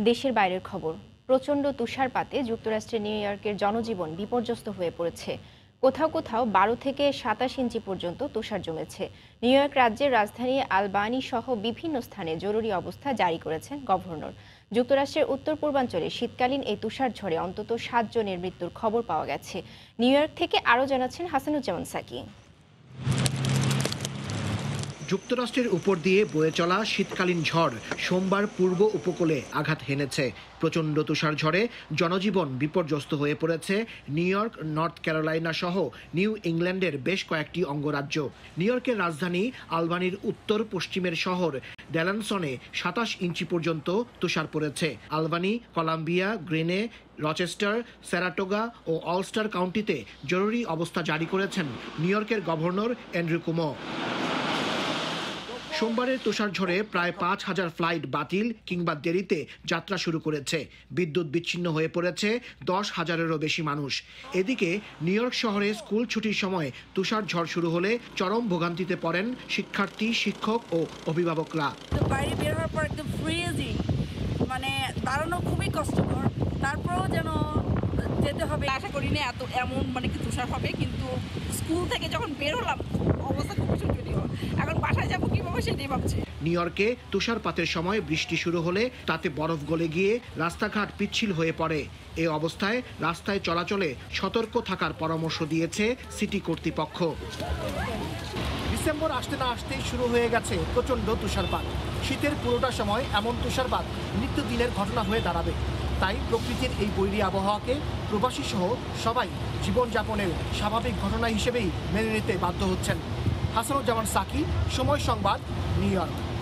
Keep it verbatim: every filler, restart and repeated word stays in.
দেশের বাইরের খবর। প্রচণ্ড তুষারপাতে যুক্তরাষ্ট্রের নিউ ইয়র্কের জনজীবন বিপর্যস্ত হয়ে পড়েছে। কোথাও কোথাও বারো থেকে সাতাশ ইঞ্চি পর্যন্ত তুষার জমেছে। নিউ ইয়র্ক রাজ্যের রাজধানী আলবানি সহ বিভিন্ন স্থানে জরুরি অবস্থা জারি করেছেন গভর্নর। যুক্তরাষ্ট্রের উত্তর পূর্বাঞ্চলে শীতকালীন এই তুষার ঝড়ে অন্তত সাত জনের মৃত্যুর খবর পাওয়া গেছে। নিউ ইয়র্ক থেকে আরও জানাচ্ছেন হাসানুজ্জামান সাকি। যুক্তরাষ্ট্রের উপর দিয়ে বয়ে চলা শীতকালীন ঝড় সোমবার পূর্ব উপকূলে আঘাত হেনেছে। প্রচণ্ড তুষার ঝড়ে জনজীবন বিপর্যস্ত হয়ে পড়েছে নিউ ইয়র্ক, নর্থ ক্যারোলাইনা সহ নিউ ইংল্যান্ডের বেশ কয়েকটি অঙ্গরাজ্য। নিউ ইয়র্কের রাজধানী আলবানির উত্তর পশ্চিমের শহর ড্যালানসনে সাতাশ ইঞ্চি পর্যন্ত তুষার পড়েছে। Albany, Columbia, Greene, Rochester, Saratoga ও অলস্টার কাউন্টিতে জরুরি অবস্থা জারি করেছেন নিউ ইয়র্কের গভর্নর অ্যান্ড্রু কুমো। সোমবারের তুষার ঝড়ে প্রায় পাঁচ হাজার ফ্লাইট বাতিল কিংবা দেরিতে যাত্রা শুরু করেছে। বিদ্যুৎ বিচ্ছিন্ন হয়ে পড়েছে দশ হাজারেরও বেশি মানুষ। এদিকে নিউ ইয়র্ক শহরে স্কুল ছুটির সময় তুষার ঝড় শুরু হলে চরম ভোগান্তিতে পড়েন শিক্ষার্থী, শিক্ষক ও অভিভাবকরা। বাইরে বের হওয়ার পর একদম ফ্রিজিং, মানে দাঁড়ানো খুবই কষ্টকর। তারপরেও যেন যেতে হবে, আশা করি না এত এমন মানে কি তুষার হবে, কিন্তু স্কুল থেকে যখন বের হলাম অবস্থা খুব শোচনীয়। এখন বাসায় যাবো কিভাবে সেটাই ভাবছি। নিউ ইয়র্কে তুষারপাতের সময় বৃষ্টি শুরু হলে তাতে বরফ গলে গিয়ে রাস্তাঘাট পিচ্ছিল হয়ে পড়ে। এ অবস্থায় রাস্তায় চলাচলে সতর্ক থাকার পরামর্শ দিয়েছে সিটি কর্তৃপক্ষ। ডিসেম্বর আসতে না আসতেই শুরু হয়ে গেছে প্রচণ্ড তুষারপাত। শীতের পুরোটা সময় এমন তুষারপাত নিত্যদিনের ঘটনা হয়ে দাঁড়াবে। তাই প্রকৃতির এই বৈরী আবহাওয়াকে প্রবাসী সহ সবাই জীবনযাপনের স্বাভাবিক ঘটনা হিসেবেই মেনে নিতে বাধ্য হচ্ছেন। হাসানুজ্জামান সাকি, সময় সংবাদ, নিউ ইয়র্ক।